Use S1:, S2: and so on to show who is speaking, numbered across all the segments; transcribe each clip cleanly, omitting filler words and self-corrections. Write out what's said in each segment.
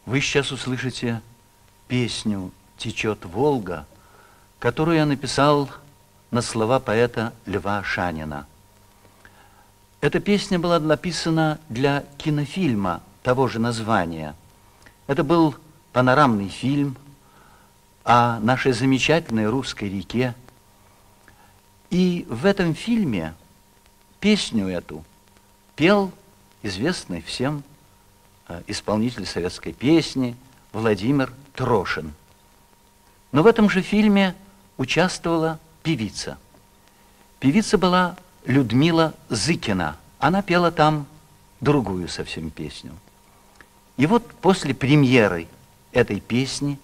S1: Вы сейчас услышите песню «Течет Волга», которую я написал на слова поэта Льва Ашанина. Эта песня была написана для кинофильма того же названия. Это был панорамный фильм о нашей замечательной русской реке. И в этом фильме песню эту пел известный всем исполнитель советской песни Владимир Трошин. Но в этом же фильме участвовала певица. Певица была Людмила Зыкина. Она пела там другую совсем песню. И вот после премьеры этой песни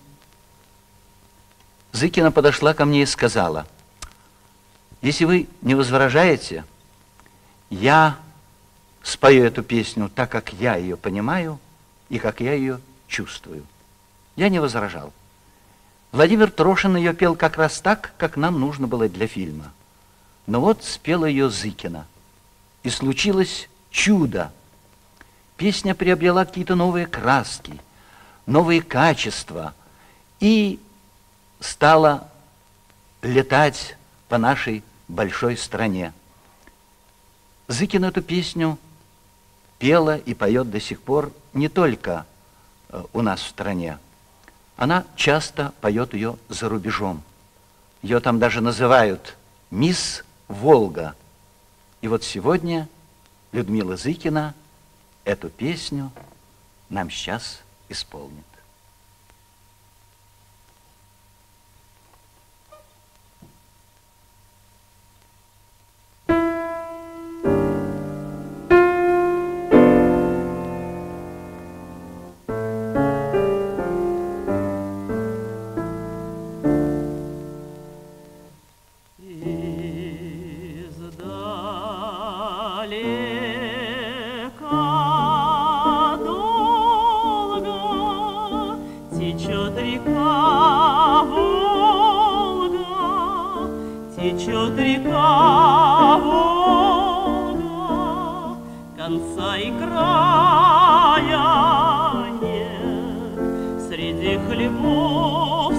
S1: Зыкина подошла ко мне и сказала: если вы не возражаете, я спою эту песню так, как я ее понимаю и как я ее чувствую. Я не возражал. Владимир Трошин ее пел как раз так, как нам нужно было для фильма. Но вот спела ее Зыкина. И случилось чудо. Песня приобрела какие-то новые краски, новые качества и стала летать по нашей большой стране. Зыкина эту песню пела и поет до сих пор не только у нас в стране. Она часто поет ее за рубежом. Ее там даже называют «Мисс Волга». И вот сегодня Людмила Зыкина эту песню нам сейчас исполнит.
S2: Течет река Волга, конца и края нет. Среди хлебов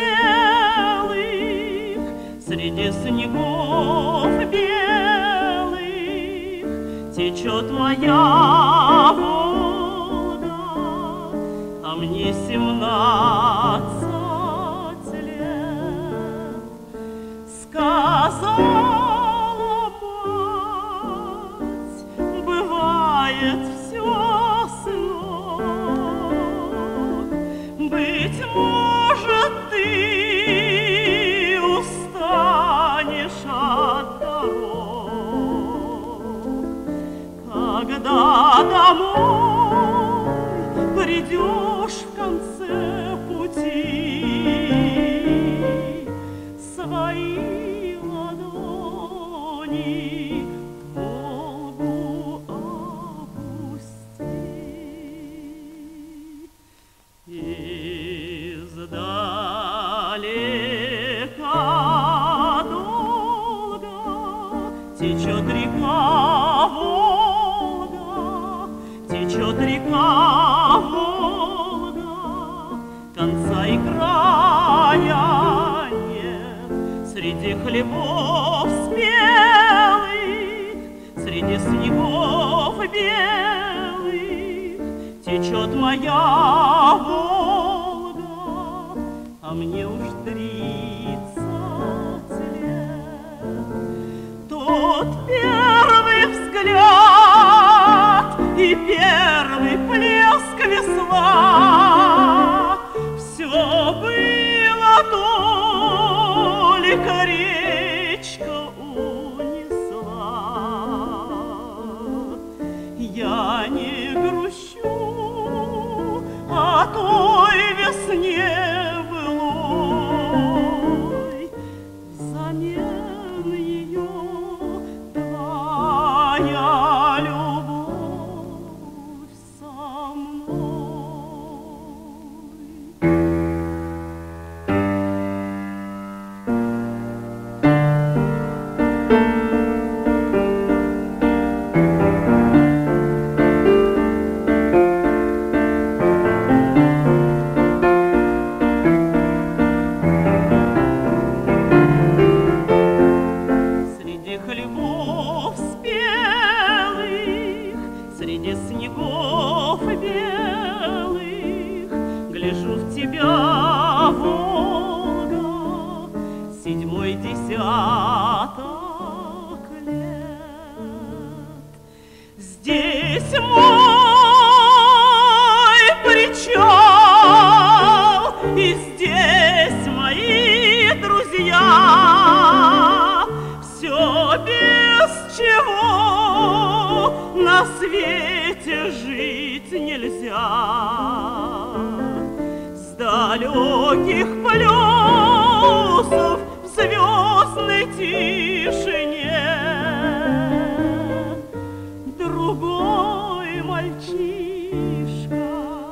S2: спелых, среди снегов белых течет моя Волга, а мне 17. Сказала мать, бывает все, сынок, быть может, ты устанешь от дорог, когда домой придешь в конце пути свои. Волгу опусти. Издалека долго течет река Волга, течет река Волга, конца и края нет. Среди хлебов спелых, среди снегов белых течет моя Волга, а мне уж 30 лет. Тот первый взгляд и первый плеск весла все было только речка унесла. Я не грущу о той весне былой, взамен ее твоя любовь со мной. десяток лет. Здесь мой причал, и здесь мои друзья. Все, без чего на свете жить нельзя. С далеких полюсов в звездной тишине другой мальчишка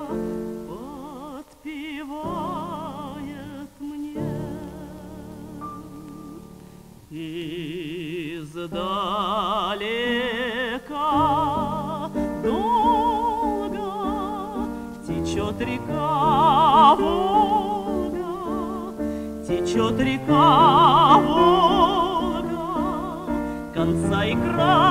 S2: подпевает мне. Издалека долго течет река Волга, течет река Волга, конца и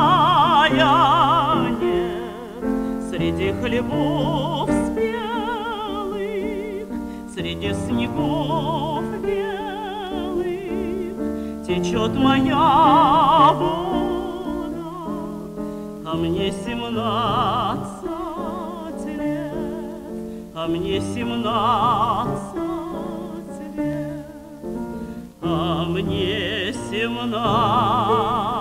S2: края нет. Среди хлебов спелых, среди снегов белых течет моя Волга, а мне 17 лет, а мне 17 лет, а мне 17